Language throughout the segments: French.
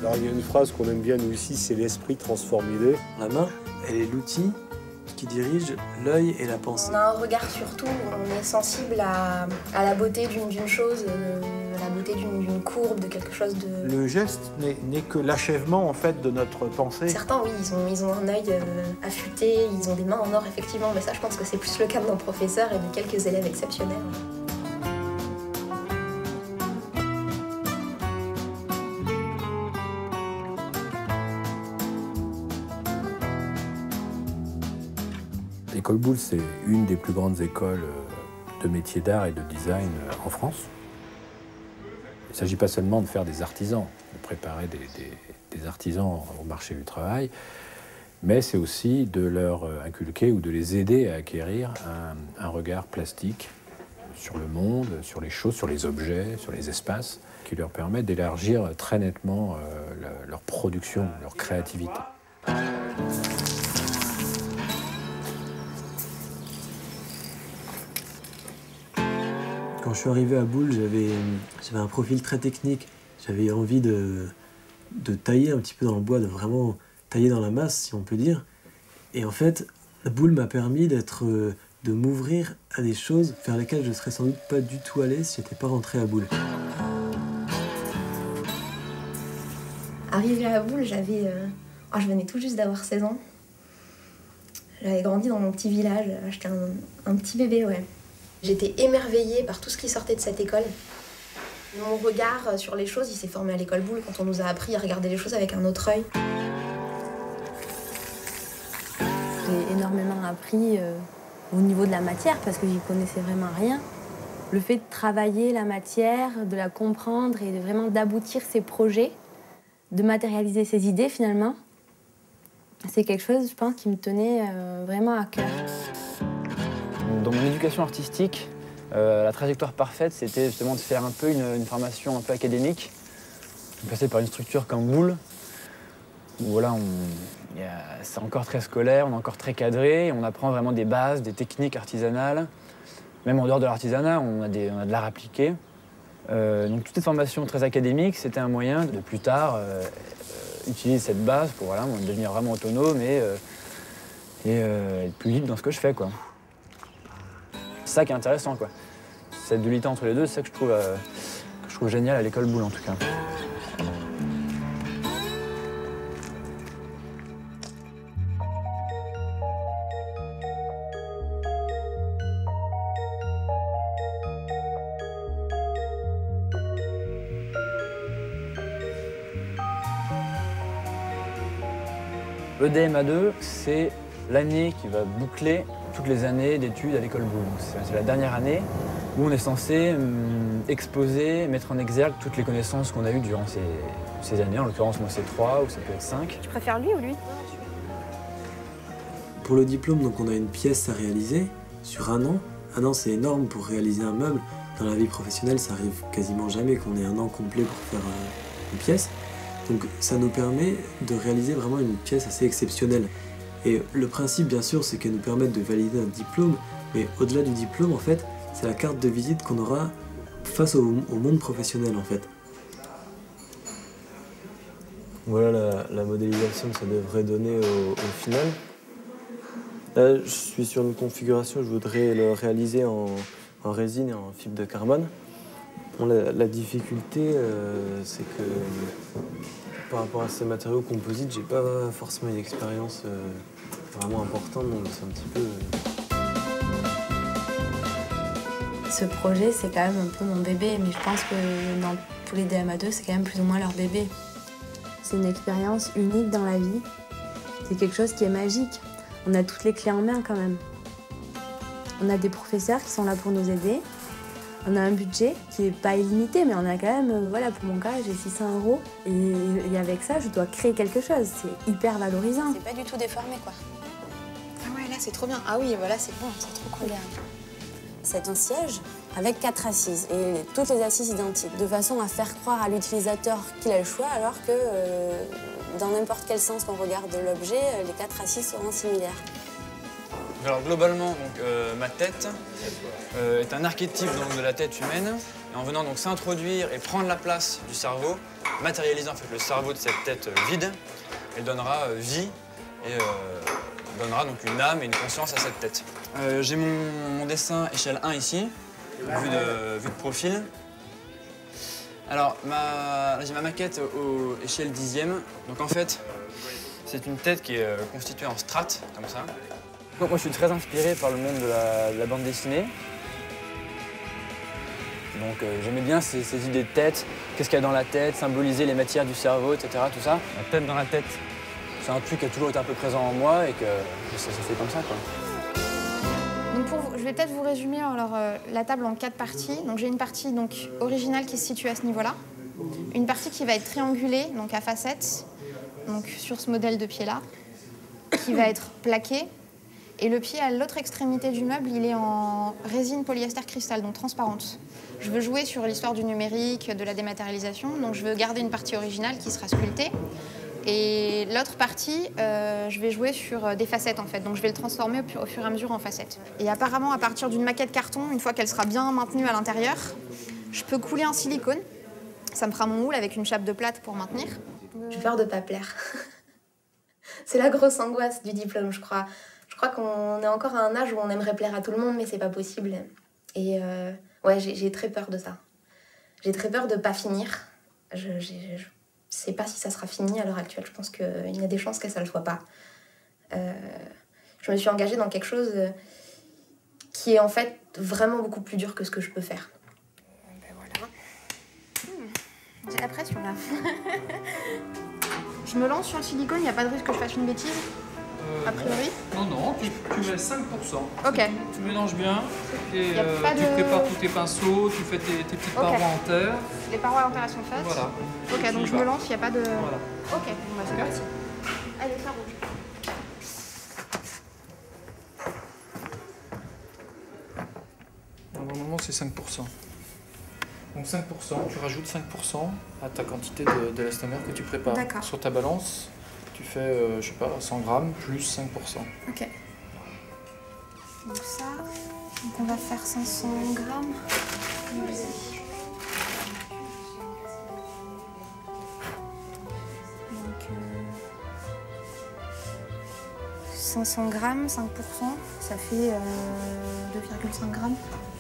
Alors il y a une phrase qu'on aime bien nous ici, c'est l'esprit transformé. La main, elle est l'outil qui dirige l'œil et la pensée. On a un regard sur tout, on est sensible à la beauté d'une chose, à la beauté d'une courbe, de quelque chose de... Le geste n'est que l'achèvement en fait de notre pensée. Certains, oui, ils ont un œil affûté, ils ont des mains en or, effectivement, mais ça, je pense que c'est plus le cas de nos professeurs et de quelques élèves exceptionnels. L'École Boulle, c'est une des plus grandes écoles de métiers d'art et de design en France. Il ne s'agit pas seulement de faire des artisans, de préparer des artisans au marché du travail, mais c'est aussi de leur inculquer ou de les aider à acquérir un regard plastique sur le monde, sur les choses, sur les objets, sur les espaces, qui leur permet d'élargir très nettement leur production, leur créativité. Quand je suis arrivé à Boulle, j'avais un profil très technique. J'avais envie de tailler un petit peu dans le bois, de vraiment tailler dans la masse, si on peut dire. Et en fait, Boulle m'a permis de m'ouvrir à des choses vers lesquelles je ne serais sans doute pas du tout allé si je n'étais pas rentré à Boulle. Arrivé à Boulle, je venais tout juste d'avoir 16 ans. J'avais grandi dans mon petit village, j'étais un petit bébé, ouais. J'étais émerveillée par tout ce qui sortait de cette école. Mon regard sur les choses, il s'est formé à l'école Boulle quand on nous a appris à regarder les choses avec un autre œil. J'ai énormément appris au niveau de la matière parce que j'y connaissais vraiment rien. Le fait de travailler la matière, de la comprendre et de vraiment d'aboutir ses projets, de matérialiser ses idées finalement, c'est quelque chose, je pense, qui me tenait vraiment à cœur. Dans mon éducation artistique, la trajectoire parfaite, c'était justement de faire un peu une formation un peu académique, de passer par une structure comme Boulle, où voilà, c'est encore très scolaire, on est encore très cadré, on apprend vraiment des bases, des techniques artisanales. Même en dehors de l'artisanat, on a de l'art appliqué. Donc toute cette formation très académique, c'était un moyen de plus tard utiliser cette base pour voilà, devenir vraiment autonome et être plus libre dans ce que je fais, quoi. C'est ça qui est intéressant, quoi. Cette dualité entre les deux, c'est ça que je trouve génial à l'école Boulle, en tout cas. EDMA2, c'est l'année qui va boucler toutes les années d'études à l'école Boulle. C'est la dernière année où on est censé exposer, mettre en exergue toutes les connaissances qu'on a eues durant ces années. En l'occurrence, moi, c'est 3 ou ça peut être 5. Tu préfères lui ou lui? Pour le diplôme, donc, on a une pièce à réaliser sur un an. Un an, c'est énorme pour réaliser un meuble. Dans la vie professionnelle, ça arrive quasiment jamais qu'on ait un an complet pour faire une pièce. Donc ça nous permet de réaliser vraiment une pièce assez exceptionnelle. Et le principe, bien sûr, c'est qu'elle nous permette de valider un diplôme, mais au-delà du diplôme, en fait, c'est la carte de visite qu'on aura face au monde professionnel, en fait. Voilà la modélisation que ça devrait donner au final. Là, je suis sur une configuration, je voudrais le réaliser en résine et en fibre de carbone. Bon, la difficulté, c'est que par rapport à ces matériaux composites, j'ai pas forcément une expérience vraiment importante, donc c'est un petit peu... Ce projet, c'est quand même un peu mon bébé, mais je pense que dans tous les DMA2, c'est quand même plus ou moins leur bébé. C'est une expérience unique dans la vie. C'est quelque chose qui est magique. On a toutes les clés en main quand même. On a des professeurs qui sont là pour nous aider. On a un budget qui n'est pas illimité, mais on a quand même, voilà, pour mon cas, j'ai 600 €. Et avec ça, je dois créer quelque chose. C'est hyper valorisant. C'est pas du tout déformé, quoi. Ah ouais, là, c'est trop bien. Ah oui, voilà, c'est bon, c'est trop cool. C'est un siège avec 4 assises, et toutes les assises identiques, de façon à faire croire à l'utilisateur qu'il a le choix, alors que dans n'importe quel sens qu'on regarde l'objet, les 4 assises seront similaires. Alors globalement, donc, ma tête est un archétype donc, de la tête humaine. Et en venant donc s'introduire et prendre la place du cerveau, matérialiser en fait le cerveau de cette tête vide. Elle donnera vie et donnera donc une âme et une conscience à cette tête. J'ai mon dessin échelle 1 ici, vue de profil. Alors, j'ai ma maquette échelle 10e. Donc en fait, c'est une tête qui est constituée en strates, comme ça. Donc moi je suis très inspiré par le monde de la bande dessinée. Donc j'aimais bien ces idées de tête, qu'est-ce qu'il y a dans la tête, symboliser les matières du cerveau, etc. Tout ça. La tête dans la tête, c'est un truc qui a toujours été un peu présent en moi et que ça s'est fait comme ça, quoi. Donc je vais peut-être vous résumer alors, la table en 4 parties. Donc j'ai une partie donc, originale qui se situe à ce niveau-là, une partie qui va être triangulée, donc à facettes, donc sur ce modèle de pied-là, qui va être plaqué. Et le pied à l'autre extrémité du meuble, il est en résine polyester cristal, donc transparente. Je veux jouer sur l'histoire du numérique, de la dématérialisation, donc je veux garder une partie originale qui sera sculptée. Et l'autre partie, je vais jouer sur des facettes en fait, donc je vais le transformer au fur et à mesure en facettes. Et apparemment, à partir d'une maquette carton, une fois qu'elle sera bien maintenue à l'intérieur, je peux couler un silicone. Ça me fera mon moule avec une chape de plate pour maintenir. J'ai peur de ne pas plaire. C'est la grosse angoisse du diplôme, je crois. Je crois qu'on est encore à un âge où on aimerait plaire à tout le monde, mais c'est pas possible. Et ouais, j'ai très peur de ça. J'ai très peur de pas finir. Je sais pas si ça sera fini à l'heure actuelle. Je pense qu'il y a des chances que ça le soit pas. Je me suis engagée dans quelque chose qui est en fait vraiment beaucoup plus dur que ce que je peux faire. Ben voilà. J'ai la pression là. Je me lance sur le silicone, il n'y a pas de risque que je fasse une bêtise? A priori? Non, tu mets 5%. Ok. Tu mélanges bien et tu prépares tous tes pinceaux, tu fais tes petites parois en terre. Les parois en terre sont faites? Voilà. Ok, donc je me lance, il n'y a pas de... Voilà. Ok, bon, bah, c'est parti. Allez, ça roule. Normalement, c'est 5%. Donc 5%, tu rajoutes 5% à ta quantité d'élastomère que tu prépares. D'accord. Sur ta balance, tu fais, je sais pas, 100 grammes plus 5%. Ok. Donc ça, donc on va faire 500 grammes. Donc 500 grammes, 5%, ça fait 2,5 grammes.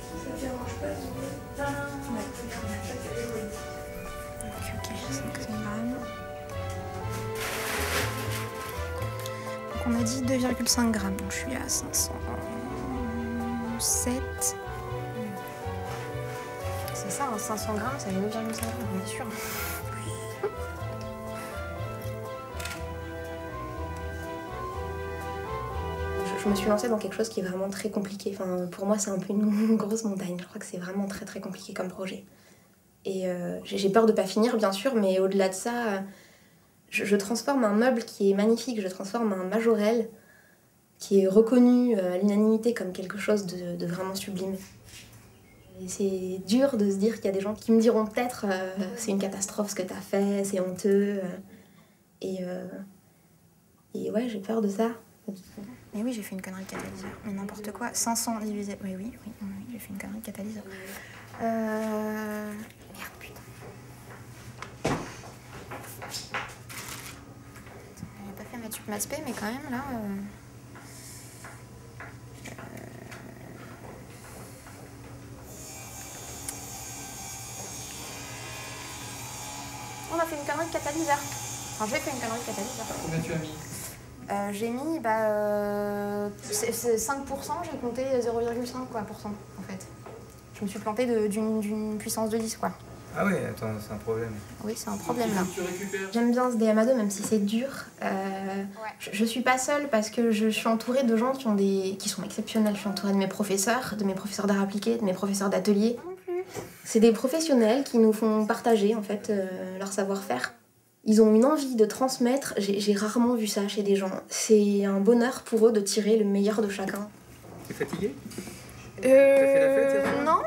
Ok, 500 grammes. Donc on a dit 2,5 grammes, donc je suis à 507. C'est ça, hein, 500 grammes, ça fait 2,5 grammes, bien sûr. Je me suis lancée dans quelque chose qui est vraiment très compliqué. Enfin, pour moi, c'est un peu une grosse montagne. Je crois que c'est vraiment très très compliqué comme projet. Et j'ai peur de ne pas finir, bien sûr, mais au-delà de ça, je transforme un meuble qui est magnifique, je transforme un majorelle qui est reconnu à l'unanimité comme quelque chose de vraiment sublime. Et c'est dur de se dire qu'il y a des gens qui me diront peut-être c'est une catastrophe ce que tu as fait, c'est honteux. Et ouais, j'ai peur de ça. Mais oui, j'ai fait une connerie de catalyseur. Mais n'importe quoi. 500 divisé... Oui, j'ai fait une connerie de catalyseur. Merde, putain. J'avais pas fait ma spé, mais quand même, là... On a fait une connerie de catalyseur. Enfin, j'ai fait une connerie de catalyseur. Combien tu as mis? J'ai mis, c'est 5%, j'ai compté 0,5% en fait. Je me suis plantée d'une puissance de 10 quoi. Ah oui, attends, c'est un problème. Oui, c'est un problème là. Tu récupères. J'aime bien ce DMA2 même si c'est dur. Je suis pas seule parce que je suis entourée de gens qui sont exceptionnels. Je suis entourée de mes professeurs d'art appliqué, de mes professeurs d'atelier. C'est des professionnels qui nous font partager en fait leur savoir-faire. Ils ont une envie de transmettre, j'ai rarement vu ça chez des gens. C'est un bonheur pour eux de tirer le meilleur de chacun. T'es fatiguée? T'as fait la fête cette fois? Non.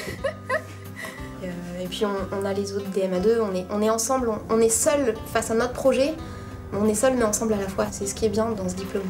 Et puis on a les autres DMA2, on est ensemble, on est seuls face à notre projet, mais on est seuls mais ensemble à la fois. C'est ce qui est bien dans ce diplôme.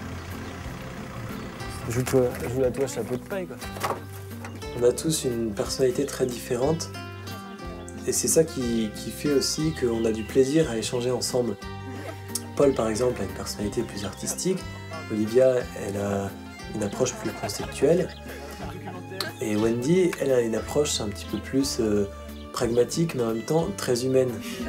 Joue à toi chapeau de paille quoi. On a tous une personnalité très différente Et c'est ça qui fait aussi qu'on a du plaisir à échanger ensemble. Paul, par exemple, a une personnalité plus artistique. Olivia, elle a une approche plus conceptuelle. Et Wendy, elle a une approche un petit peu plus pragmatique, mais en même temps très humaine.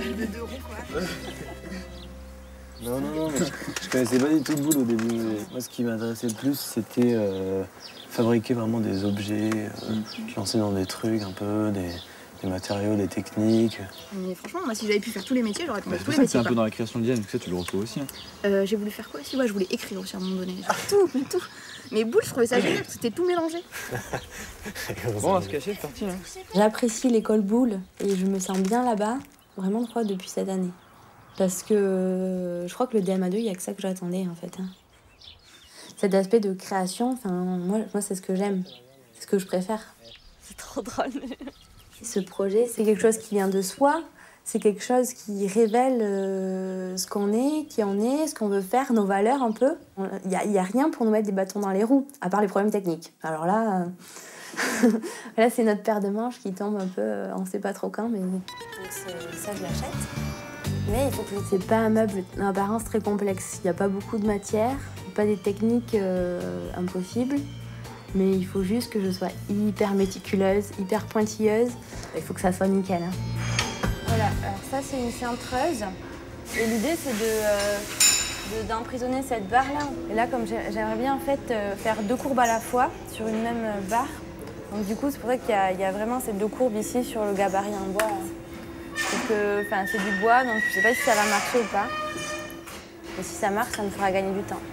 Non, mais je connaissais pas du tout le boule au début. Mais moi, ce qui m'intéressait le plus, c'était fabriquer vraiment des objets, lancer dans des trucs un peu, des matériaux, des techniques. Mais franchement, moi, si j'avais pu faire tous les métiers, j'aurais pu faire tous les C'est métiers. un peu dans la création de design, donc ça, tu le retrouves aussi. Hein. J'ai voulu faire quoi aussi? Ouais, je voulais écrire aussi à un moment donné. Tout. Mais boule, je trouvais ça génial, c'était tout mélangé. Bon, on va se cacher, c'est parti. Hein. J'apprécie l'école Boulle et je me sens bien là-bas, vraiment je crois depuis cette année. Parce que je crois que le DMA2, il n'y a que ça que j'attendais en fait. Hein. Cet aspect de création, moi c'est ce que j'aime, c'est ce que je préfère. C'est trop drôle. Ce projet, c'est quelque chose qui vient de soi, c'est quelque chose qui révèle ce qu'on est, qui on est, ce qu'on veut faire, nos valeurs un peu. Il n'y a rien pour nous mettre des bâtons dans les roues, à part les problèmes techniques. Alors là, là c'est notre paire de manches qui tombe un peu, on ne sait pas trop quand, mais... Donc ça, je l'achète. Mais il faut que c'est pas un meuble en apparence très complexe. Il n'y a pas beaucoup de matière, pas des techniques impossibles. Mais il faut juste que je sois hyper méticuleuse, hyper pointilleuse. Il faut que ça soit nickel. Hein. Voilà, alors ça c'est une cintreuse. Et l'idée c'est d'emprisonner cette barre-là. Et là, comme j'aimerais bien en fait faire 2 courbes à la fois sur une même barre. Donc du coup, c'est pour ça qu'il y a vraiment ces 2 courbes ici sur le gabarit en bois. C'est du bois, donc je sais pas si ça va marcher ou pas. Et si ça marche, ça me fera gagner du temps.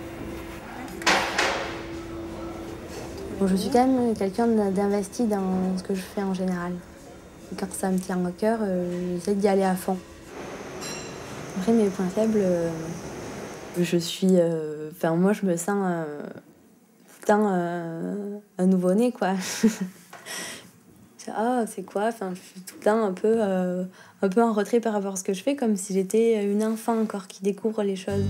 Bon, je suis quand même quelqu'un d'investi dans ce que je fais en général. Et quand ça me tient à cœur, j'essaie d'y aller à fond. Après, mes points faibles, je suis... moi, je me sens tout le temps un nouveau-né, quoi. Ah, c'est quoi? Je suis tout le temps un peu en retrait par rapport à ce que je fais, comme si j'étais une enfant encore qui découvre les choses.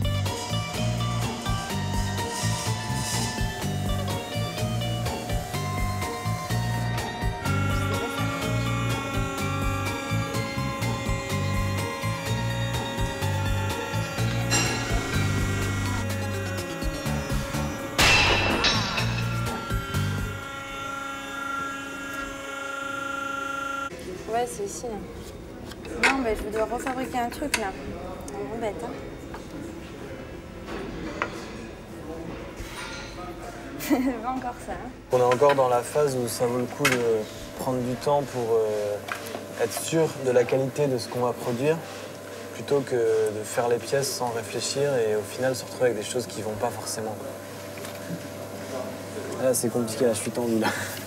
Ouais, c'est ici, là. Non, mais je dois refabriquer un truc, là. On m'embête, hein. C'est pas encore ça, hein. On est encore dans la phase où ça vaut le coup de prendre du temps pour être sûr de la qualité de ce qu'on va produire, plutôt que de faire les pièces sans réfléchir et au final se retrouver avec des choses qui vont pas forcément. Là, c'est compliqué, là, je suis tendu, là.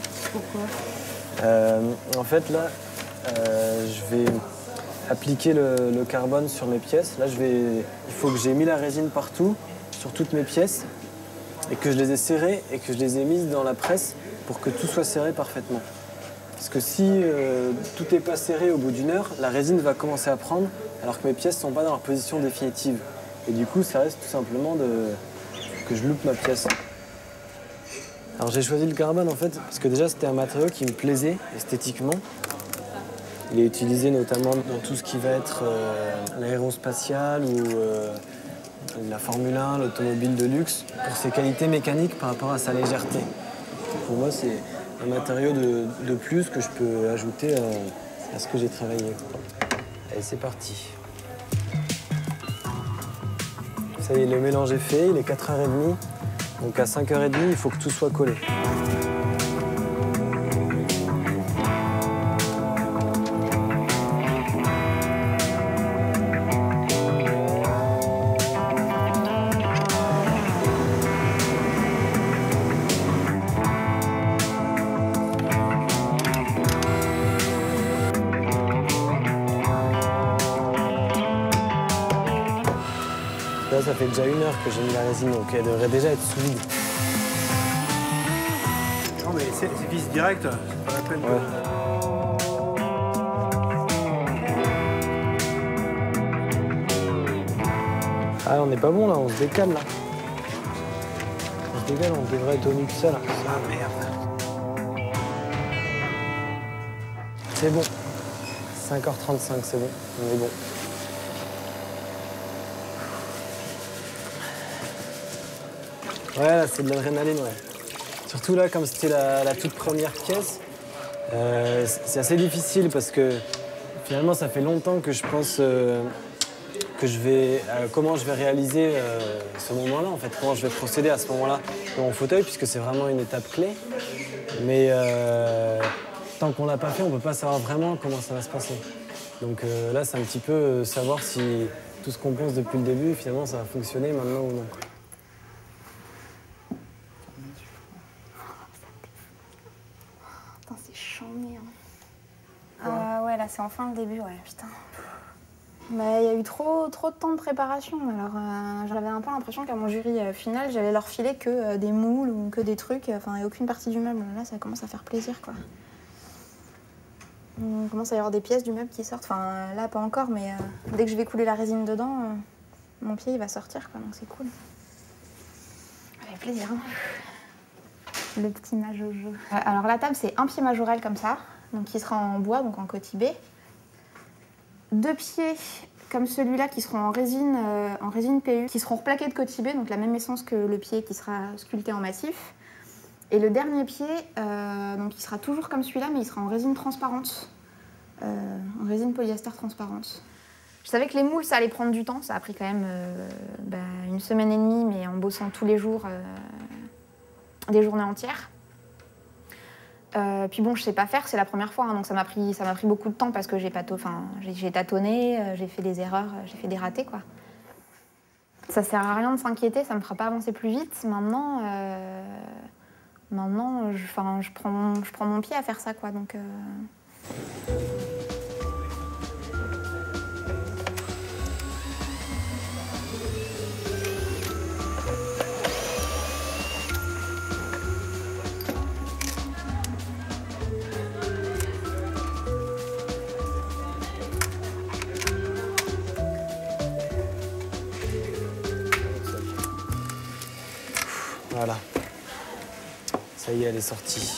Pourquoi? En fait, là, je vais appliquer le carbone sur mes pièces. Là, il faut que j'ai mis la résine partout, sur toutes mes pièces, et que je les ai serrées et que je les ai mises dans la presse pour que tout soit serré parfaitement. Parce que si tout n'est pas serré au bout d'une heure, la résine va commencer à prendre, alors que mes pièces ne sont pas dans leur position définitive. Et du coup, ça reste tout simplement que je loupe ma pièce. Alors j'ai choisi le carbone en fait parce que déjà c'était un matériau qui me plaisait esthétiquement. Il est utilisé notamment dans tout ce qui va être l'aérospatial ou la Formule 1, l'automobile de luxe, pour ses qualités mécaniques par rapport à sa légèreté. Pour moi, c'est un matériau de plus que je peux ajouter à ce que j'ai travaillé. Allez, c'est parti. Ça y est, le mélange est fait, il est 4h30. Donc à 5h30, il faut que tout soit collé. Là, ça fait déjà 1 heure que j'ai mis la résine, donc elle devrait déjà être sous vide. Non mais c'est vis direct, c'est pas la peine Ouais. Ah, on n'est pas bon là, on se décale là. On se décale, on devrait être au nu que ça là. Ah merde. C'est bon. 5h35, c'est bon, on est bon. Ouais, là, c'est de l'adrénaline, ouais. Surtout là, comme c'était la toute première pièce, c'est assez difficile parce que finalement, ça fait longtemps que je pense comment je vais réaliser ce moment-là, en fait, comment je vais procéder à ce moment-là dans mon fauteuil, puisque c'est vraiment une étape clé. Mais tant qu'on l'a pas fait, on peut pas savoir vraiment comment ça va se passer. Donc là, c'est un petit peu savoir si tout ce qu'on pense depuis le début, finalement, ça va fonctionner maintenant ou non. Putain, c'est chambé. Ouais, là, c'est enfin le début, ouais, putain. Bah, il y a eu trop de temps de préparation. Alors, j'avais un peu l'impression qu'à mon jury final, j'allais leur filer que des moules ou que des trucs, enfin, et aucune partie du meuble. Là, ça commence à faire plaisir, quoi. On commence à y avoir des pièces du meuble qui sortent. Enfin, là, pas encore, mais dès que je vais couler la résine dedans, mon pied, il va sortir, quoi, donc c'est cool. Ça fait plaisir, hein. Le petit majojo. Alors, la table, c'est un pied majorel comme ça, donc qui sera en bois, donc en cotibé. 2 pieds comme celui-là qui seront en résine PU, qui seront replaqués de cotibé, donc la même essence que le pied qui sera sculpté en massif. Et le dernier pied, donc il sera toujours comme celui-là, mais il sera en résine transparente, en résine polyester transparente. Je savais que les moules, ça allait prendre du temps. Ça a pris quand même 1 semaine et demie, mais en bossant tous les jours, des journées entières. Puis bon, je sais pas faire, c'est la première fois, hein, donc ça m'a pris beaucoup de temps parce que j'ai tâtonné, j'ai fait des erreurs, j'ai fait des ratés, quoi. Ça sert à rien de s'inquiéter, ça me fera pas avancer plus vite. Maintenant, je prends mon pied à faire ça, quoi. Donc, Voilà. Ça y est, elle est sortie.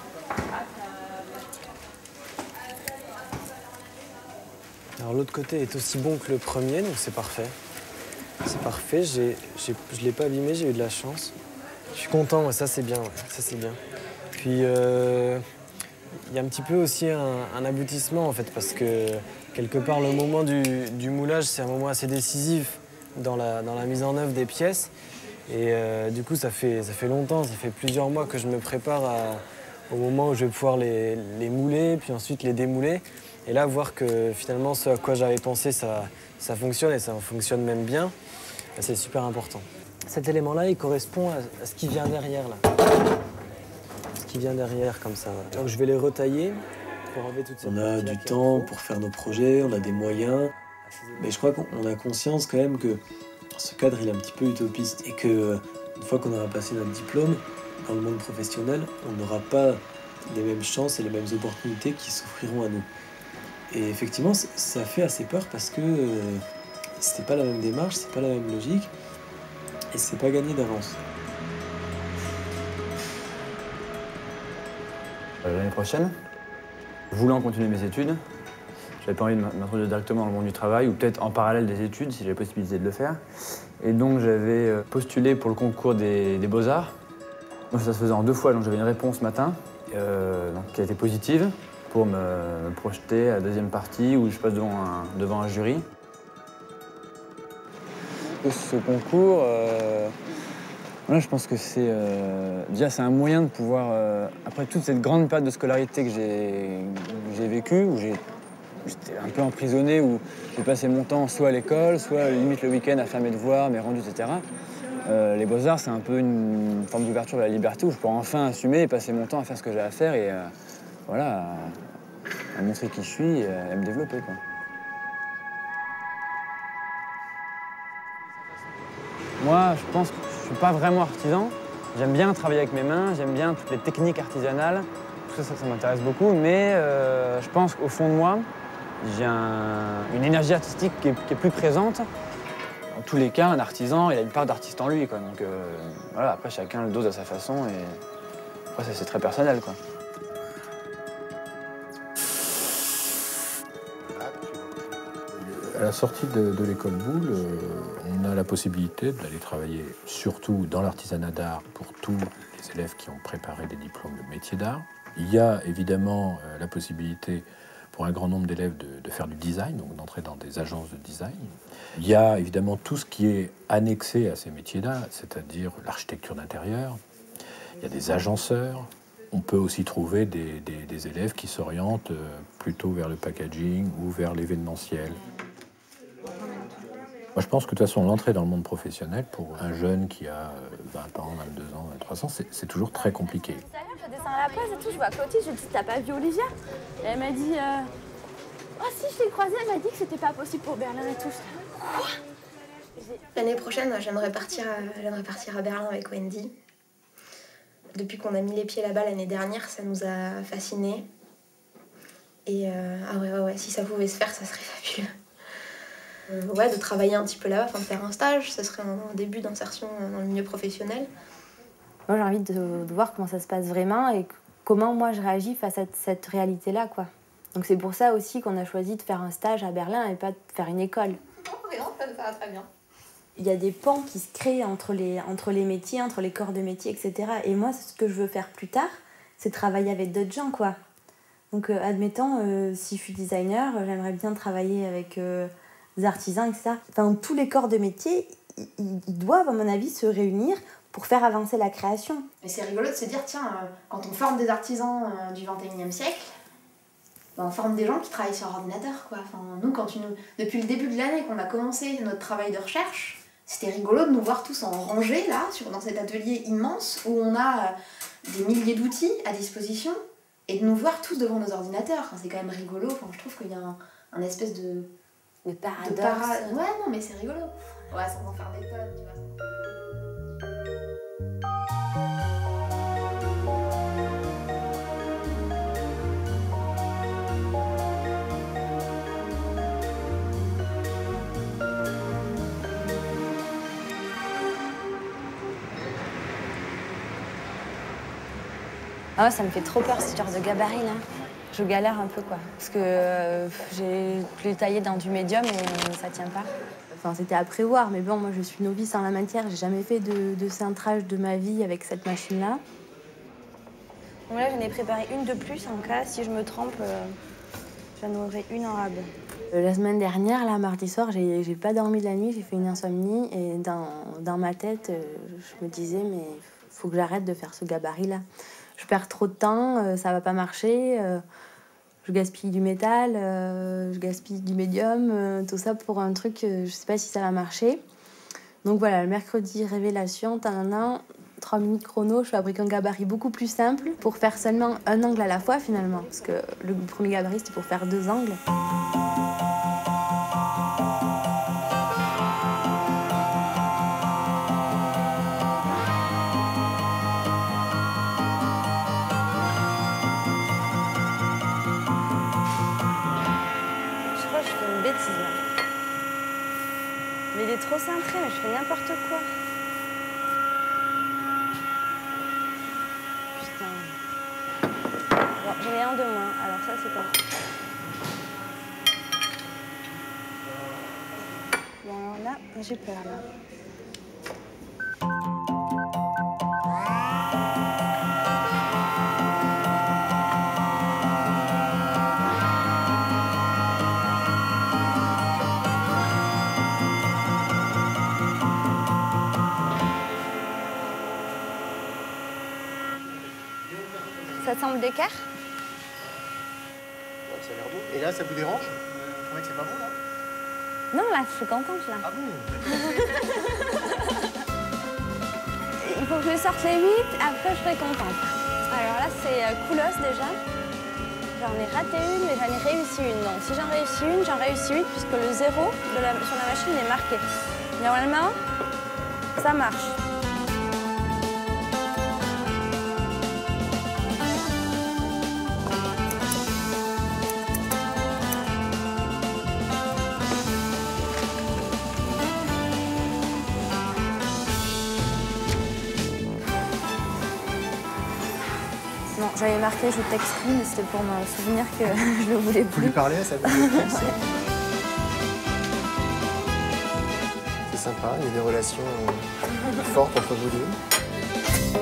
Alors l'autre côté est aussi bon que le premier, donc c'est parfait. C'est parfait, je ne l'ai pas abîmé, j'ai eu de la chance. Je suis content, moi, ça c'est bien, ouais, ça c'est bien. Puis il y a un petit peu aussi un aboutissement en fait, parce que quelque part le moment du moulage, c'est un moment assez décisif dans la mise en œuvre des pièces. Et du coup, ça fait longtemps, ça fait plusieurs mois que je me prépare au moment où je vais pouvoir les mouler, puis ensuite les démouler. Et là, voir que finalement, ce à quoi j'avais pensé, ça fonctionne et ça fonctionne même bien, c'est super important. Cet élément-là, il correspond à ce qui vient derrière, là. Ce qui vient derrière, comme ça. Voilà. Donc je vais les retailler pour enlever toutes ces parties. On a du temps pour faire nos projets, on a des moyens. Mais je crois qu'on a conscience quand même que ce cadre, il est un petit peu utopiste et que une fois qu'on aura passé notre diplôme, dans le monde professionnel, on n'aura pas les mêmes chances et les mêmes opportunités qui s'offriront à nous. Et effectivement, ça fait assez peur parce que c'est pas la même démarche, c'est pas la même logique et c'est pas gagné d'avance. L'année prochaine, voulant continuer mes études, j'avais pas envie de m'introduire directement dans le monde du travail ou peut-être en parallèle des études si j'avais la possibilité de le faire. Et donc j'avais postulé pour le concours des Beaux-Arts. Donc ça se faisait en 2 fois, donc j'avais une réponse ce matin qui a été positive pour me projeter à la deuxième partie où je passe devant un jury. Ce concours, voilà, je pense que c'est déjà c'est un moyen de pouvoir, après toute cette grande période de scolarité que j'ai vécue, où j'étais un peu emprisonné, où j'ai passé mon temps soit à l'école, soit limite le week-end à faire mes devoirs, mes rendus, etc. Les Beaux-Arts, c'est un peu une forme d'ouverture de la liberté où je peux enfin assumer et passer mon temps à faire ce que j'ai à faire et voilà, à montrer qui je suis et à me développer, quoi. Moi, je pense que je suis pas vraiment artisan. J'aime bien travailler avec mes mains, j'aime bien toutes les techniques artisanales. Tout ça, ça m'intéresse beaucoup, mais je pense qu'au fond de moi, j'ai une énergie artistique qui est plus présente. Dans tous les cas, un artisan, il a une part d'artiste en lui, quoi. Donc voilà, après chacun le dose à sa façon et après ça c'est très personnel, quoi. À la sortie de l'école Boulle, on a la possibilité d'aller travailler surtout dans l'artisanat d'art pour tous les élèves qui ont préparé des diplômes de métier d'art. Il y a évidemment la possibilité pour un grand nombre d'élèves de faire du design, donc d'entrer dans des agences de design. Il y a évidemment tout ce qui est annexé à ces métiers-là, c'est-à-dire l'architecture d'intérieur. Il y a des agenceurs. On peut aussi trouver des élèves qui s'orientent plutôt vers le packaging ou vers l'événementiel. Moi, je pense que de toute façon, l'entrée dans le monde professionnel, pour un jeune qui a 20 ans, 22 ans, 23 ans, c'est toujours très compliqué. Je descends à la pause et tout, je vois Clotilde, je lui dis, t'as pas vu Olivia? Et elle m'a dit, oh si, je l'ai croisée, elle m'a dit que c'était pas possible pour Berlin et tout. Quoi? L'année prochaine, j'aimerais partir à Berlin avec Wendy. Depuis qu'on a mis les pieds là-bas l'année dernière, ça nous a fascinés. Et ah ouais, si ça pouvait se faire, ça serait fabuleux. Ouais, de travailler un petit peu là-bas, enfin de faire un stage, ça serait un début d'insertion dans le milieu professionnel. Moi, j'ai envie de voir comment ça se passe vraiment et comment moi je réagis face à cette réalité-là, quoi. Donc c'est pour ça aussi qu'on a choisi de faire un stage à Berlin et pas de faire une école. Non, rien, ça va très bien. Il y a des ponts qui se créent entre les métiers, entre les corps de métier, etc. Et moi, ce que je veux faire plus tard, c'est travailler avec d'autres gens, quoi. Donc admettons, si je suis designer, j'aimerais bien travailler avec des artisans, etc. Enfin, tous les corps de métier, ils doivent, à mon avis, se réunir pour faire avancer la création. Mais c'est rigolo de se dire, tiens, quand on forme des artisans du XXIe siècle, on forme des gens qui travaillent sur ordinateur, quoi. Enfin, nous, depuis le début de l'année qu'on a commencé notre travail de recherche, c'était rigolo de nous voir tous en rangée, là, dans cet atelier immense, où on a des milliers d'outils à disposition, et de nous voir tous devant nos ordinateurs. Enfin, c'est quand même rigolo. Enfin, je trouve qu'il y a un espèce de paradoxe. Ouais, non, mais c'est rigolo. Ouais, sans en faire des tonnes, tu vois. Ah ouais, ça me fait trop peur, ce genre de gabarit, là. Je galère un peu, quoi. Parce que j'ai voulu tailler dans du médium et ça tient pas. Enfin, c'était à prévoir, mais bon, moi, je suis novice en la matière. J'ai jamais fait de cintrage de ma vie avec cette machine-là. Donc là, j'en ai préparé une de plus, en cas, si je me trompe, j'en aurai une en rab. La semaine dernière, là, mardi soir, j'ai pas dormi de la nuit, j'ai fait une insomnie. Et dans ma tête, je me disais, mais faut que j'arrête de faire ce gabarit-là. Je perds trop de temps, ça va pas marcher, je gaspille du métal, je gaspille du médium, tout ça pour un truc, je sais pas si ça va marcher. Donc voilà, le mercredi, révélation, 3 minutes chrono, je fabrique un gabarit beaucoup plus simple pour faire seulement un angle à la fois finalement. Parce que le premier gabarit, c'était pour faire 2 angles. Mais il est trop cintré, mais je fais n'importe quoi. Putain. Bon, j'en ai un de moins, alors ça c'est pas. Bon alors là, j'ai peur là. Ça semble d'écart? Ça a l'air bon. Et là, ça vous dérange? Vous trouvez que c'est pas bon, là? Non, là, je suis contente, là. Ah bon? Il faut que je sorte les 8, après je serai contente. Alors là, c'est Koulos déjà. J'en ai raté une, mais j'en ai réussi une. Donc si j'en réussis une, j'en réussis 8, puisque le 0 sur la machine est marqué. Normalement, ça marche. Non, j'avais marqué je t'exclus, mais c'était pour me souvenir que je le voulais plus. Vous lui parlez, ça vous sympa, il y a des relations fortes entre vous deux.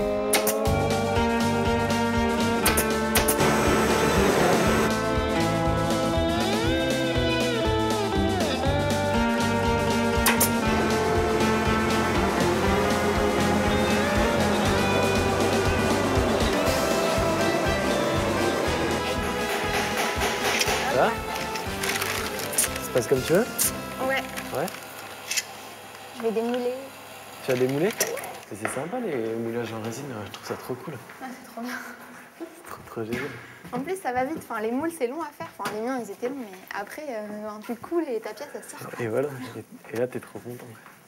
Ça va? Ça se passe comme tu veux? Ouais. Ouais? Je vais démouler. Tu vas démouler? C'est sympa les moulages en résine, je trouve ça trop cool. Ah, c'est trop bien. C'est trop génial. En plus, ça va vite. Enfin, les moules, c'est long à faire. Enfin, les miens, ils étaient longs, mais après, tu coules et ta pièce, elle sort. Et voilà, et là t'es trop content.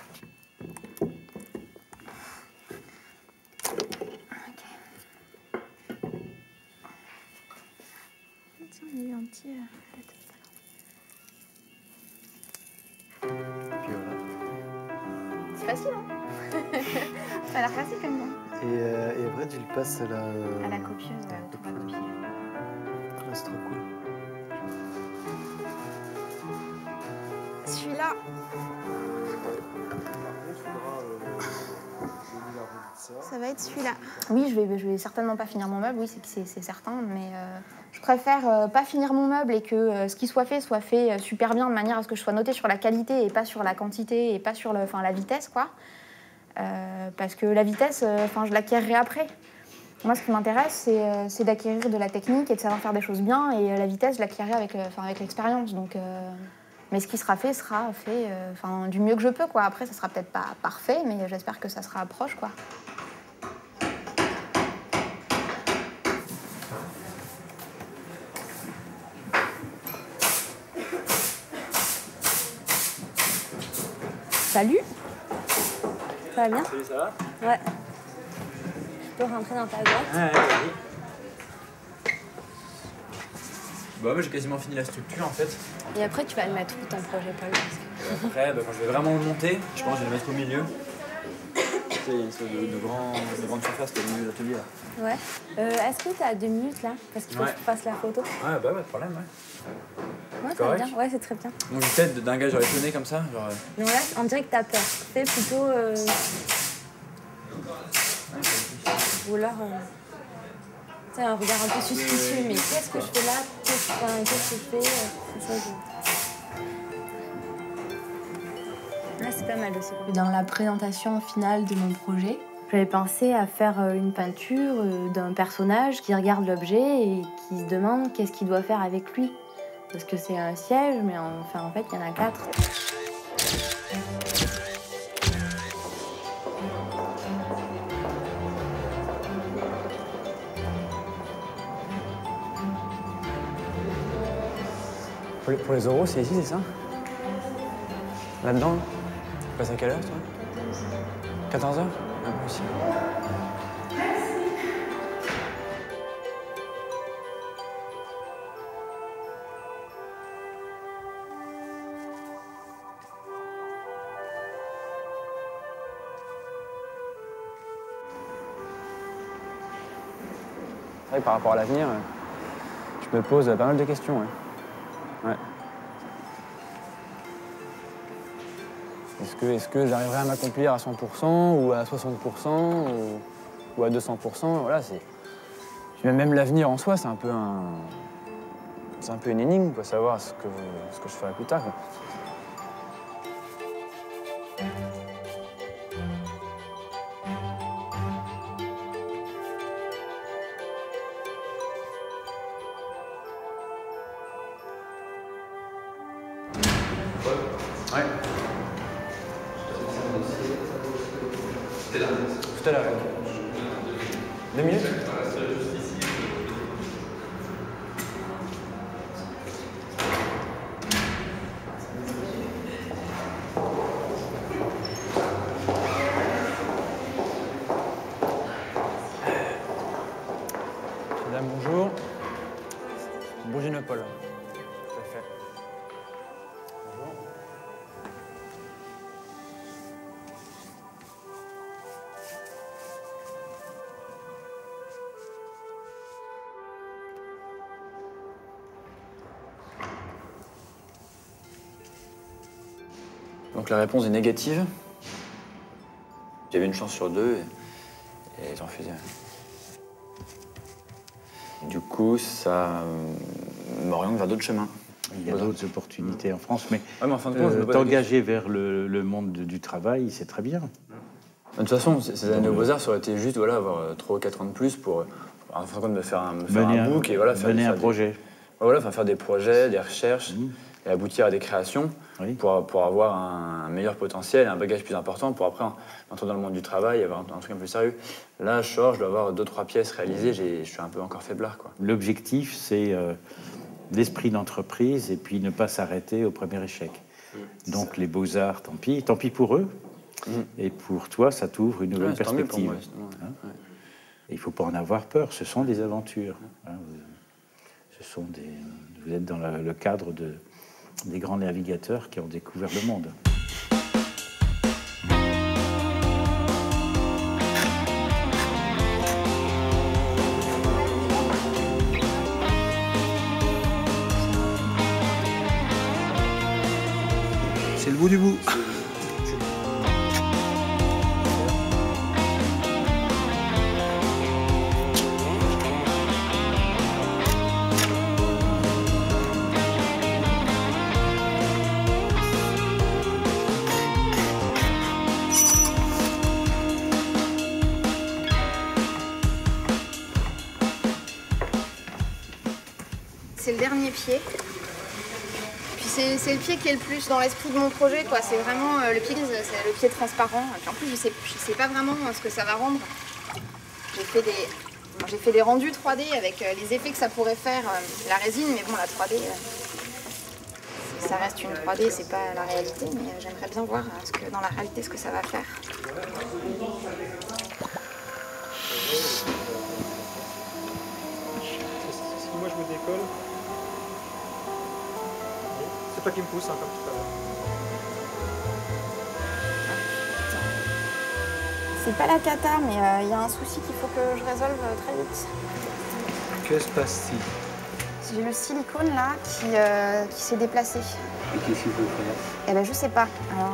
Tiens, il y a eu un petit... Puis voilà. C'est facile, hein? Ça a l'air facile comme ça. Et après tu le passes à la... À la copieuse, ouais, pour la copier. Ah, c'est trop cool. Celui-là. Ça va être celui-là. Oui, je vais certainement pas finir mon meuble, oui, c'est certain, mais je préfère pas finir mon meuble et que ce qui soit fait super bien de manière à ce que je sois notée sur la qualité et pas sur la quantité et pas sur la vitesse, quoi. Parce que la vitesse, je l'acquérirai après. Moi, ce qui m'intéresse, c'est d'acquérir de la technique et de savoir faire des choses bien, et la vitesse, je l'acquérirai avec l'expérience. Donc, mais ce qui sera fait du mieux que je peux, quoi. Après, ça sera peut-être pas parfait, mais j'espère que ça sera proche, quoi. Salut. Ça va bien? Salut, ça va? Ouais. Je peux rentrer dans ta boîte? Ouais, vas-y. Bah moi j'ai quasiment fini la structure en fait. Et après tu vas le mettre où ton projet, Paul? Après, quand je vais vraiment le monter, je pense que je vais le mettre au milieu. Tu sais, il y a une sorte de grande surface qui est au milieu de l'atelier là. Ouais. Est-ce que tu as 2 minutes là? Parce qu'il faut que tu fasses la photo. Ouais, bah pas de problème, ouais. Ouais, ça va bien. Ouais, c'est très bien. Donc une tête d'un gars, j'aurais étonné comme ça, genre... Non, là, on dirait que t'as peur. Fais plutôt... Ou alors... Tu sais, un regard un peu suspicieux, mais qu'est-ce que je fais là? Qu'est-ce que je fais? C'est ça, Là, c'est pas mal aussi. Dans la présentation finale de mon projet, j'avais pensé à faire une peinture d'un personnage qui regarde l'objet et qui se demande qu'est-ce qu'il doit faire avec lui. Parce que c'est un siège, mais en fait, il y en a 4. Pour les euros, c'est ici, c'est ça? Là-dedans? Tu passes à quelle heure, toi? 14h? Un peu aussi. C'est vrai que par rapport à l'avenir, je me pose pas mal de questions. Ouais. Est-ce que j'arriverai à m'accomplir à 100% ou à 60% ou à 200%? Voilà, même l'avenir en soi, c'est un peu une énigme, quoi, savoir ce que je ferai plus tard, quoi. Ouais. Tout à l'heure. 2 minutes? Madame, bonjour. Bourginopole. Tout à fait. Bonjour. Donc la réponse est négative. Il y avait une chance sur deux et ils ont refusé. Du coup, ça m'oriente vers d'autres chemins. Il y a d'autres opportunités en France, mais, en fin de compte, t'engager vers le monde du travail, c'est très bien. De toute façon, ces années aux Beaux-Arts, ça aurait été juste avoir 3 ou 4 ans de plus pour en fin de compte, me faire un book et voilà, mener un projet. Voilà, faire des projets, des recherches et aboutir à des créations pour avoir un meilleur potentiel, un bagage plus important pour après entrer dans le monde du travail et avoir un truc un peu plus sérieux. Là, je dois avoir 2-3 pièces réalisées, je suis un peu encore faiblard, quoi. L'objectif, c'est l'esprit d'entreprise et puis ne pas s'arrêter au premier échec. Donc les Beaux-Arts, tant pis pour eux. Et pour toi, ça t'ouvre une nouvelle perspective. Moi, il ne faut pas en avoir peur, ce sont des aventures. Vous êtes dans le cadre des grands navigateurs qui ont découvert le monde. C'est le bout du bout. C'est le dernier pied. Puis c'est le pied qui est le plus dans l'esprit de mon projet, quoi. C'est vraiment le pied gris, c'est le pied transparent. Et puis en plus, je sais pas vraiment ce que ça va rendre. J'ai fait des rendus 3D avec les effets que ça pourrait faire la résine, mais bon, la 3D, ça reste une 3D, c'est pas la réalité, mais j'aimerais bien voir dans la réalité ce que ça va faire. Si moi je me décolle, c'est toi qui me pousse, comme tout à l'heure. C'est pas la cata, mais il y a un souci qu'il faut que je résolve très vite. Que se passe-t-il? J'ai le silicone là qui s'est déplacé. Et qu'est-ce qu'il faut faire? Eh ben je sais pas. Alors.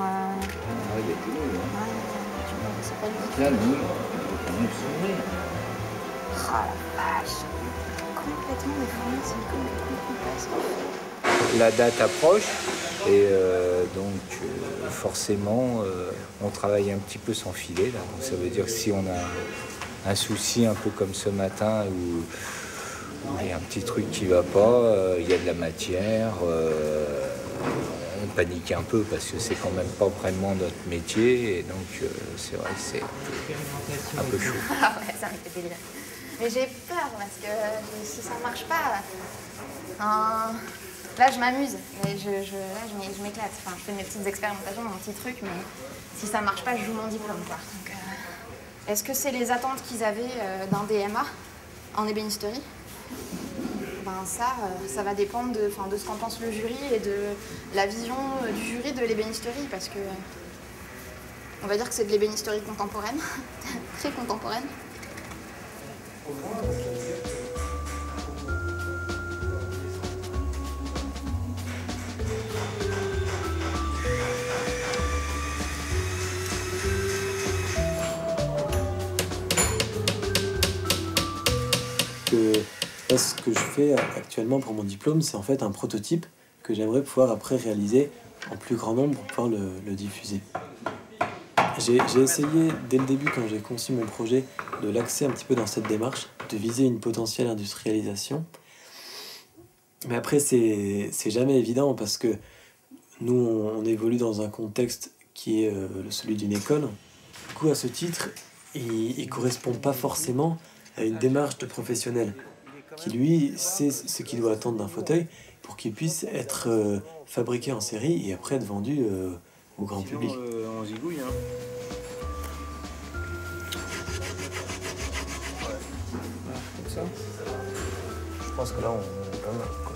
C'est pas lui. Là, nous, on est sauvé. Oh la vache. Complètement déformé, le silicone est complètement. La date approche et forcément on travaille un petit peu sans filet là. Donc ça veut dire que si on a un souci un peu comme ce matin où il y a un petit truc qui va pas, il y a de la matière, on panique un peu parce que c'est quand même pas vraiment notre métier et donc c'est vrai que c'est un peu chaud. Ah ouais, ça me fait délire. Mais j'ai peur parce que si ça marche pas, là je m'amuse, mais je m'éclate. Enfin, je fais mes petites expérimentations, mon petit truc, mais si ça marche pas, je joue mon diplôme, quoi. Donc, est-ce que c'est les attentes qu'ils avaient d'un DMA en ébénisterie? Ben ça va dépendre de ce qu'en pense le jury et de la vision du jury de l'ébénisterie, parce que on va dire que c'est de l'ébénisterie contemporaine, très contemporaine. Là, ce que je fais actuellement pour mon diplôme, c'est en fait un prototype que j'aimerais pouvoir après réaliser en plus grand nombre pour pouvoir le diffuser. J'ai essayé dès le début, quand j'ai conçu mon projet, de l'axer un petit peu dans cette démarche, de viser une potentielle industrialisation. Mais après, c'est jamais évident parce que nous, on évolue dans un contexte qui est celui d'une école. Du coup, à ce titre, il ne correspond pas forcément à une démarche de professionnel qui, lui, sait ce qu'il doit attendre d'un fauteuil pour qu'il puisse être fabriqué en série et après être vendu au grand public. On zigouille, hein. Comme ça. Je pense que là, on est pas mal, quoi.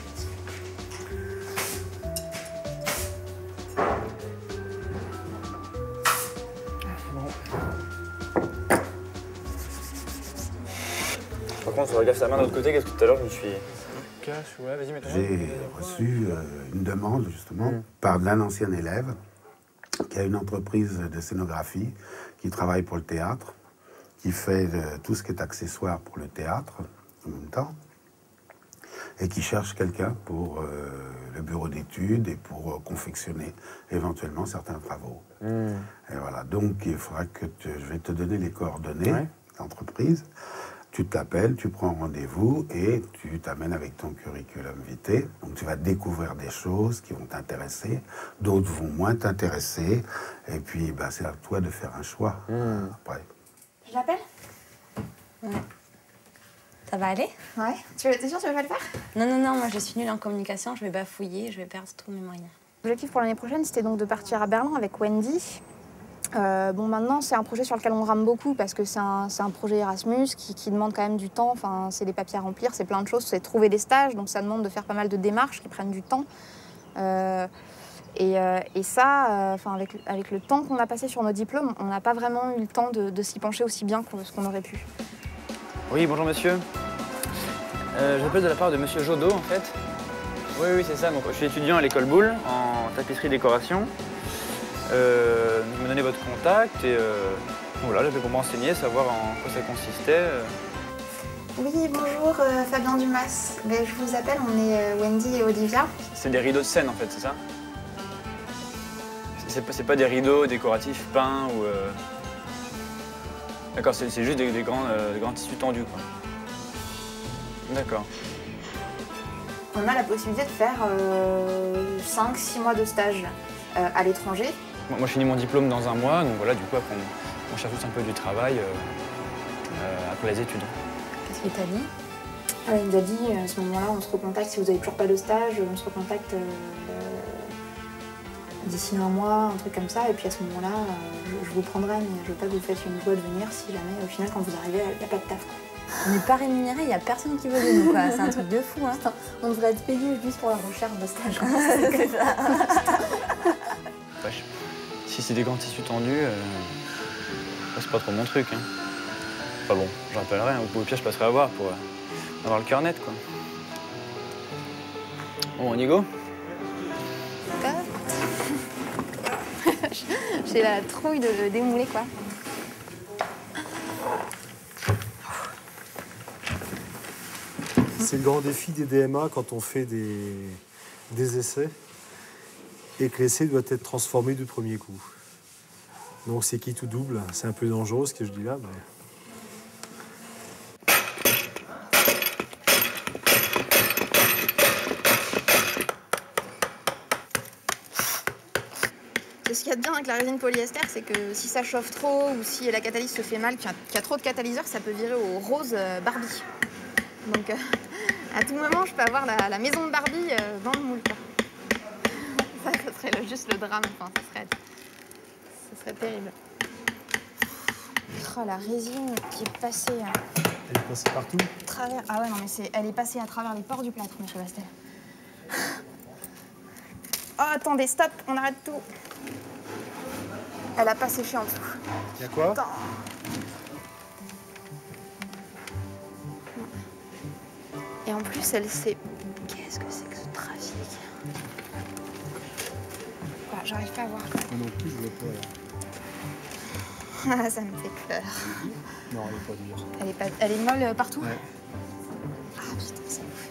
Par contre, il faudrait gaffe la main de l'autre côté, parce que tout à l'heure, je me suis... Ouais, vas-y, mets-toi. J'ai reçu une demande, justement, par d'un ancien élève qui a une entreprise de scénographie, qui travaille pour le théâtre, qui fait tout ce qui est accessoire pour le théâtre en même temps, et qui cherche quelqu'un pour le bureau d'études et pour confectionner éventuellement certains travaux. Et voilà, donc il faudra que je vais te donner les coordonnées d'entreprise. Tu t'appelles, tu prends rendez-vous et tu t'amènes avec ton curriculum vitae. Donc tu vas découvrir des choses qui vont t'intéresser, d'autres vont moins t'intéresser. Et puis bah, c'est à toi de faire un choix après. Je l'appelle? Ouais. Ça va aller? Ouais. T'es sûr que tu vas pas le faire? Non, moi je suis nulle en communication, je vais bafouiller, je vais perdre tous mes moyens. L'objectif pour l'année prochaine, c'était donc de partir à Berlin avec Wendy. Bon, maintenant, c'est un projet sur lequel on rame beaucoup parce que c'est un projet Erasmus qui demande quand même du temps. Enfin, c'est des papiers à remplir, c'est plein de choses, c'est trouver des stages, donc ça demande de faire pas mal de démarches qui prennent du temps. Et ça, avec le temps qu'on a passé sur nos diplômes, on n'a pas vraiment eu le temps de s'y pencher aussi bien que ce qu'on aurait pu. Oui, bonjour monsieur. J'appelle de la part de monsieur Jodot, en fait. Oui, c'est ça. Donc, je suis étudiant à l'école Boulle en tapisserie-décoration. Vous me donnez votre contact et voilà, j'avais pour m'enseigner, savoir en quoi ça consistait. Oui, bonjour, Fabien Dumas. Ben, je vous appelle, on est Wendy et Olivia. C'est des rideaux de scène en fait, c'est ça? C'est pas des rideaux décoratifs peints ou... D'accord, c'est juste des grands tissus tendus, quoi. D'accord. On a la possibilité de faire 5-6 mois de stage à l'étranger. Moi, je finis mon diplôme dans 1 mois, donc voilà, du coup, après, on cherche tous un peu du travail après les études. Qu'est-ce qu'il t'a dit? Il nous a dit, à ce moment-là, on se recontacte, si vous n'avez toujours pas de stage, on se recontacte d'ici 1 mois, un truc comme ça, et puis à ce moment-là, je vous prendrai, mais je veux pas que vous fassiez une voie de venir si jamais, au final, quand vous arrivez, il n'y a pas de taf. On n'est pas rémunérés, il n'y a personne qui veut de nous, quoi. C'est un truc de fou, hein. On devrait être payé juste pour la recherche de stage. C'est ça. Wesh. Si c'est des grands tissus tendus, c'est pas trop mon truc, hein. Enfin bon, je rappellerai, hein. Au pire, je passerai à voir pour avoir le cœur net, quoi. Bon, on y go? J'ai la trouille de le démouler, quoi. C'est le grand défi des DMA quand on fait des essais et que l'essai doit être transformé du premier coup. Donc c'est qui tout double. C'est un peu dangereux ce que je dis là, mais... Ce qu'il y a de bien avec la résine polyester, c'est que si ça chauffe trop ou si la catalyse se fait mal, qu'il y a trop de catalyseurs, ça peut virer au rose Barbie. Donc à tout moment, je peux avoir la maison de Barbie dans le moule, quoi. Ça serait juste le drame, enfin, ça serait terrible. Oh, la résine qui est passée... Elle est passée partout? Travers... Ah ouais, non, mais elle est passée à travers les pores du plâtre, monsieur Bastel. Oh, attendez, stop, on arrête tout. Elle a pas séché en dessous. Il y a quoi? Attends. Et en plus, elle sait... Qu'est-ce que c'est que ce trafic? Voilà, j'arrive pas à voir. Moi non plus, je vois pas, là. Ah, ça me fait peur. Non, elle est pas dure. Elle est molle partout? Ouais. Ah putain, ça me fait...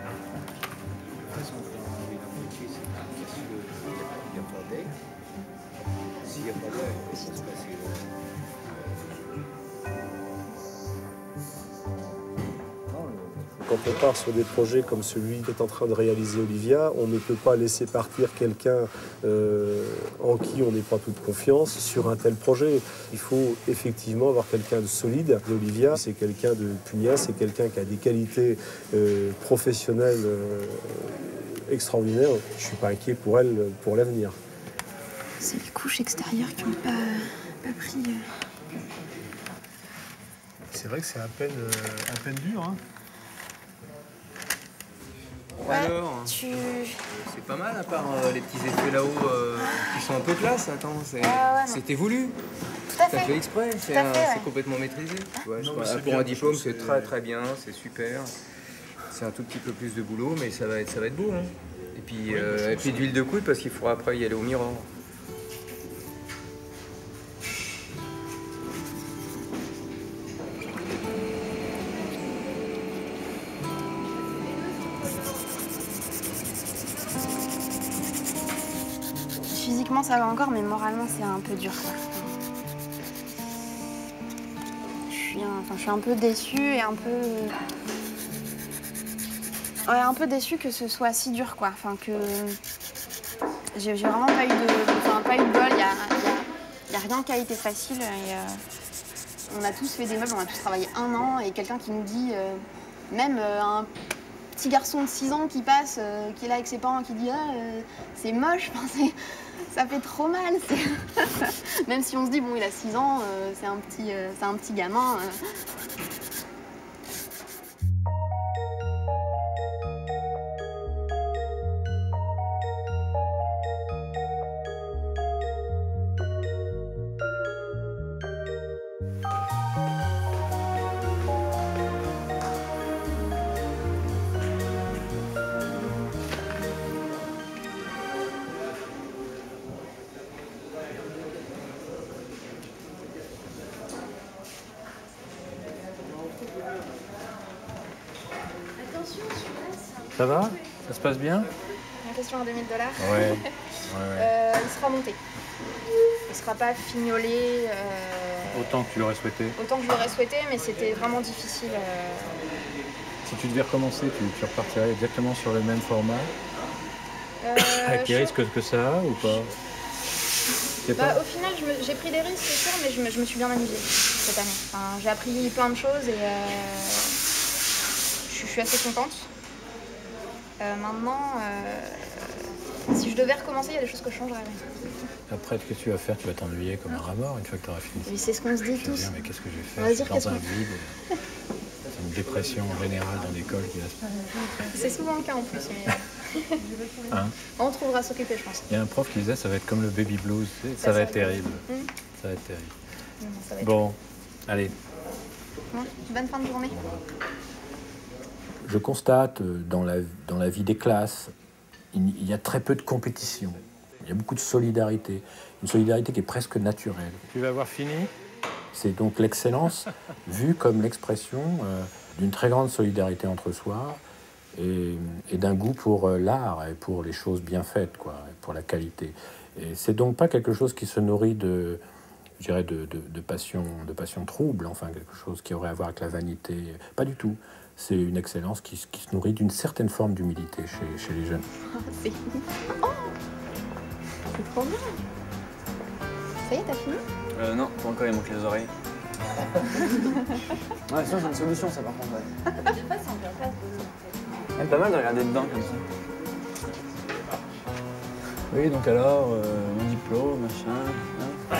Quand on part sur des projets comme celui qu'est en train de réaliser Olivia, on ne peut pas laisser partir quelqu'un en qui on n'est pas toute confiance sur un tel projet. Il faut effectivement avoir quelqu'un de solide. Olivia, c'est quelqu'un de pugnace, c'est quelqu'un qui a des qualités professionnelles extraordinaires. Je ne suis pas inquiet pour elle, pour l'avenir. C'est les couches extérieures qui n'ont pas pris... C'est vrai que c'est à peine dur, hein. Ouais, alors, c'est pas mal à part les petits effets là-haut qui sont un peu classe. Attends, c'était voulu. Tout à fait. T'as fait exprès, c'est complètement maîtrisé. Ouais, pour un diplôme, c'est très bien, c'est super. C'est un tout petit peu plus de boulot, mais ça va être beau. Hein. Et puis d'huile de coude parce qu'il faudra après y aller au miroir. physiquement ça va encore, mais moralement c'est un peu dur, quoi. Je suis un peu déçue et un peu... Ouais, un peu déçue que ce soit si dur, quoi. Enfin, que... J'ai vraiment pas eu de bol, il y a rien qui a été facile. Et, on a tous fait des meubles, on a tous travaillé 1 an, et quelqu'un qui nous dit, même un petit garçon de 6 ans qui passe, qui est là avec ses parents, qui dit « Ah, c'est moche », ça fait trop mal. Même si on se dit « Bon, il a 6 ans, c'est un petit gamin ». Ça va? Ça se passe bien? La question à 2000 $. Ouais. Il sera monté. Il sera pas fignolé. Autant que tu l'aurais souhaité? Autant que je l'aurais souhaité, mais c'était vraiment difficile. Si tu devais recommencer, tu repartirais exactement sur le même format? Avec les risques que ça a ou pas? Au final, j'ai pris des risques, c'est sûr, mais je me suis bien amusée cette année. Enfin, j'ai appris plein de choses et je suis assez contente. Maintenant, si je devais recommencer, il y a des choses que je changerais. Après, ce que tu vas faire, tu vas t'ennuyer comme un rat mort une fois que tu auras fini. Oui, c'est ce qu'on se dit tous. Dire, mais qu'est-ce que je vais faire? C'est dans un vide. C'est une dépression générale dans l'école qui va se passer. C'est souvent le cas en plus. Mais... Hein? On trouvera à s'occuper, je pense. Il y a un prof qui disait ça va être comme le baby blues. Ça va être terrible. Ça va être terrible. Ça va être bon, allez. Bonne fin de journée. Je constate dans la vie des classes, il y a très peu de compétition. Il y a beaucoup de solidarité. Une solidarité qui est presque naturelle. Tu vas avoir fini? C'est donc l'excellence vue comme l'expression d'une très grande solidarité entre soi et d'un goût pour l'art et pour les choses bien faites, quoi, et pour la qualité. Et c'est donc pas quelque chose qui se nourrit de passion trouble, enfin quelque chose qui aurait à voir avec la vanité. Pas du tout. C'est une excellence qui se nourrit d'une certaine forme d'humilité chez les jeunes. C'est trop bien. Ça y est, t'as fini? Non, pas encore, il manque les oreilles. Ouais, sinon j'ai une solution, ça par contre. Des fois, c'est en plein face de... C'est pas mal de regarder dedans comme ça. Oui, donc alors, mon diplôme, machin. Hein.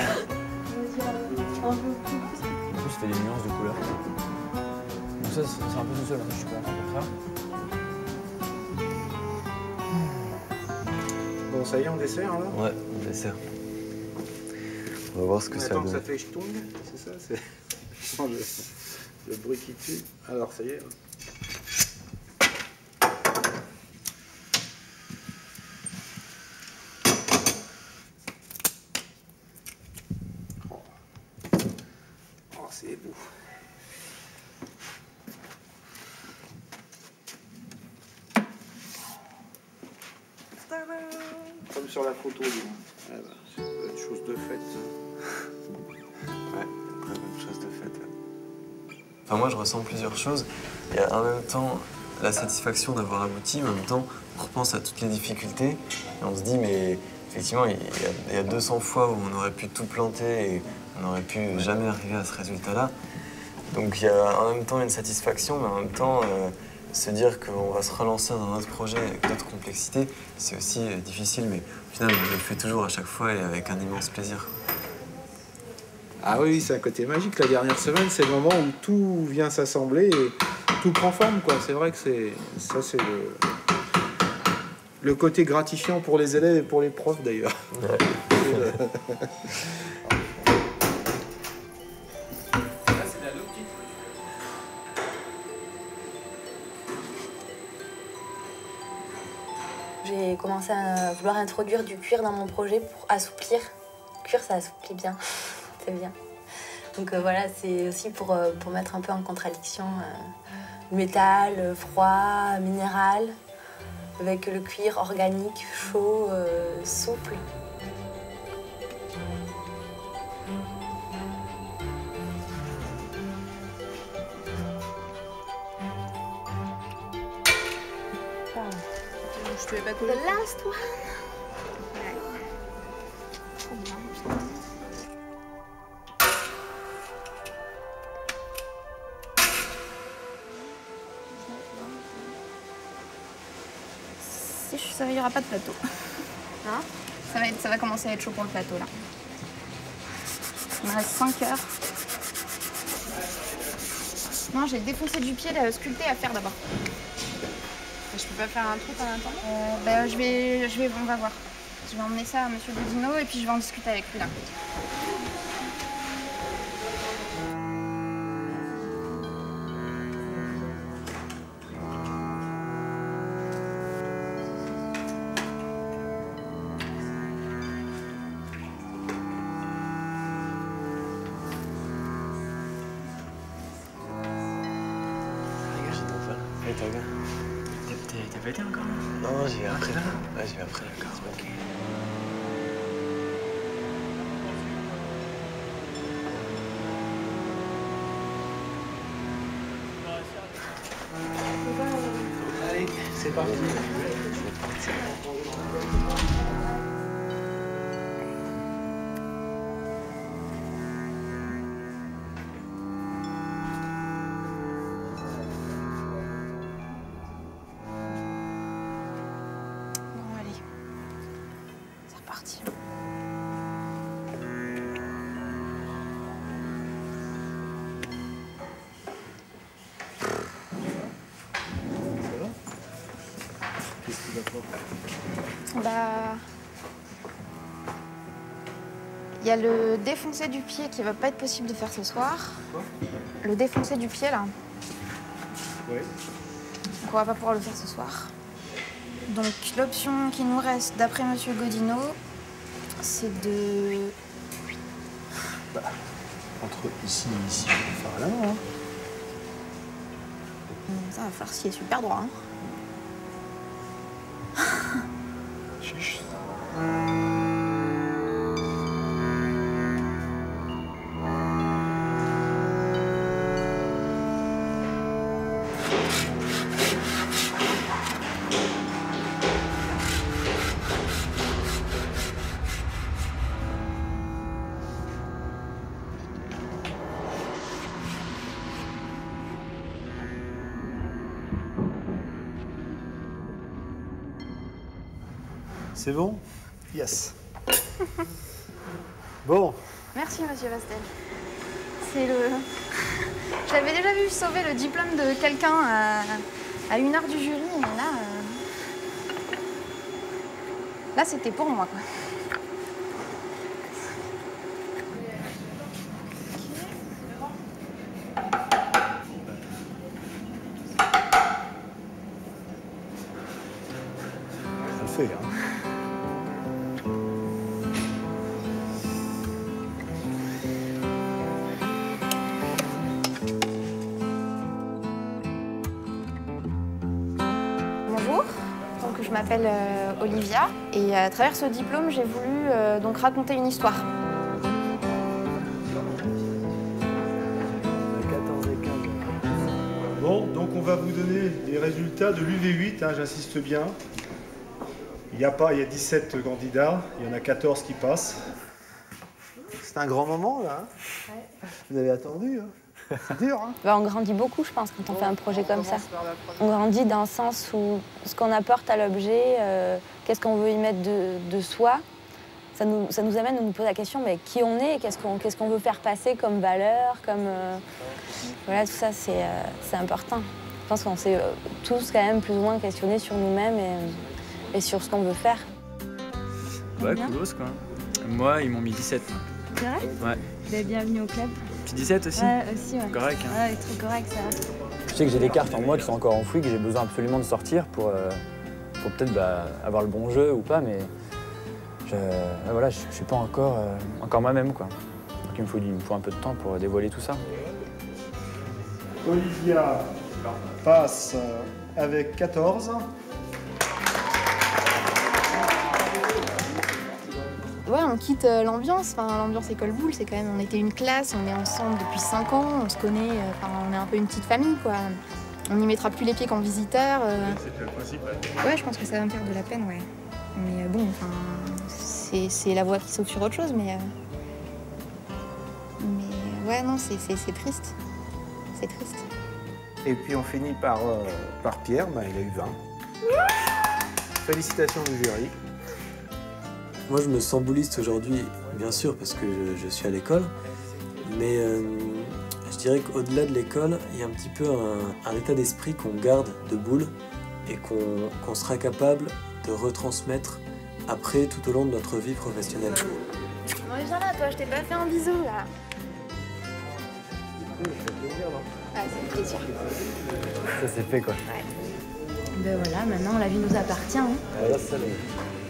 Du coup, ça fait des nuances de couleurs. Donc ça, c'est un peu tout seul, je suis pas content pour ça. Bon, ça y est, on dessert là? Ouais, on dessert. On va voir ce que ça donne. Ça fait ch'tung, c'est ça? C'est le bruit qui tue. Alors, ça y est. Oh, c'est beau. Comme sur la photo, ah bah, c'est une chose de faite. Ouais, très bonne chose de faite. Enfin, moi, je ressens plusieurs choses. Il y a en même temps la satisfaction d'avoir abouti, mais en même temps, on repense à toutes les difficultés et on se dit, mais effectivement, il y a 200 fois où on aurait pu tout planter et on n'aurait pu jamais arriver à ce résultat-là. Donc, il y a en même temps une satisfaction, mais en même temps, se dire qu'on va se relancer dans un autre projet avec d'autres complexités, c'est aussi difficile, mais au final, on le fait toujours à chaque fois et avec un immense plaisir. Ah oui, c'est un côté magique. La dernière semaine, c'est le moment où tout vient s'assembler et tout prend forme, quoi. C'est vrai que c'est le côté gratifiant pour les élèves et pour les profs, d'ailleurs. Ouais. J'ai commencé à vouloir introduire du cuir dans mon projet pour assouplir. Le cuir, ça assouplit bien, c'est bien. Donc voilà, c'est aussi pour mettre un peu en contradiction métal, froid, minéral, avec le cuir organique, chaud, souple. Je te vais pas coller. The last one. Ouais. Trop bien. Si je savais, il n'y aura pas de plateau. Hein? Ça va commencer à être chaud pour le plateau là. Il me reste 5 heures. Non, j'ai le défoncé du pied sculpté à faire d'abord. Je peux pas faire un truc en attendant on va voir. Je vais emmener ça à Monsieur Godino et puis je vais en discuter avec lui là. T'as pas été encore? Non, j'y vais après là. Ouais, j'y vais après, d'accord. Ok. Allez, c'est parti. Il y a le défoncé du pied qui va pas être possible de faire ce soir. Quoi? Le défoncé du pied là. Oui. Donc on va pas pouvoir le faire ce soir. Donc l'option qui nous reste d'après Monsieur Godino, c'est de... Entre ici et ici, on peut faire là, hein. Ça va falloir s'y est super droit. Hein. Chiche. C'est bon? Yes. Bon. Merci, Monsieur Vastel. C'est le... Je l'avais déjà vu sauver le diplôme de quelqu'un à 1 heure du jury, mais là... Là, c'était pour moi, quoi. Ça le fait, hein. Je m'appelle Olivia et à travers ce diplôme, j'ai voulu donc raconter une histoire. Bon, donc on va vous donner les résultats de l'UV8, hein, j'insiste bien. Il y a 17 candidats, il y en a 14 qui passent. C'est un grand moment là, hein? Ouais. Vous avez attendu, hein? C'est dur, hein? On grandit beaucoup, je pense, quand on fait un projet comme ça. On grandit dans le sens où ce qu'on apporte à l'objet, qu'est-ce qu'on veut y mettre de soi, ça nous amène à nous poser la question, mais qui on est, qu'est-ce qu'on veut faire passer comme valeur, comme... Voilà, tout ça, c'est important. Je pense qu'on s'est tous quand même plus ou moins questionnés sur nous-mêmes et sur ce qu'on veut faire. Ouais, coolos, quoi. Moi, ils m'ont mis 17. C'est vrai? Ouais. Bienvenue au club. Petit 17 aussi? Ouais, aussi, ouais. Correct, hein. Ouais, très correct, ça va. Je sais que j'ai des cartes en moi qui sont encore enfouies, que j'ai besoin absolument de sortir pour peut-être avoir le bon jeu ou pas, mais voilà, je suis pas encore moi-même, quoi. Donc il me faut un peu de temps pour dévoiler tout ça. Olivia passe avec 14. Ouais, on quitte l'ambiance. Enfin, l'ambiance école boule, c'est quand même, on était une classe, on est ensemble depuis 5 ans, on se connaît, on est un peu une petite famille, quoi. On n'y mettra plus les pieds qu'en visiteur. C'est le principal. Ouais, je pense que ça va me faire de la peine, ouais. Mais bon, enfin, c'est la voie qui sauve sur autre chose, mais ouais, non, c'est triste. C'est triste. Et puis on finit par Pierre, bah, il a eu 20. Félicitations du jury. Moi, je me sens bouliste aujourd'hui, bien sûr, parce que je suis à l'école, mais je dirais qu'au-delà de l'école, il y a un petit peu un état d'esprit qu'on garde de boule et qu'on sera capable de retransmettre après, tout au long de notre vie professionnelle. Non, viens là, toi, je t'ai pas fait un bisou, là. Ah, ça fait plaisir. Ça c'est fait, quoi. Ouais. Ben voilà, maintenant, la vie nous appartient. Hein. Ah, là, ça l'est.